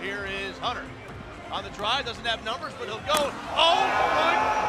here is Hunter. On the drive, doesn't have numbers, but he'll go. Oh, my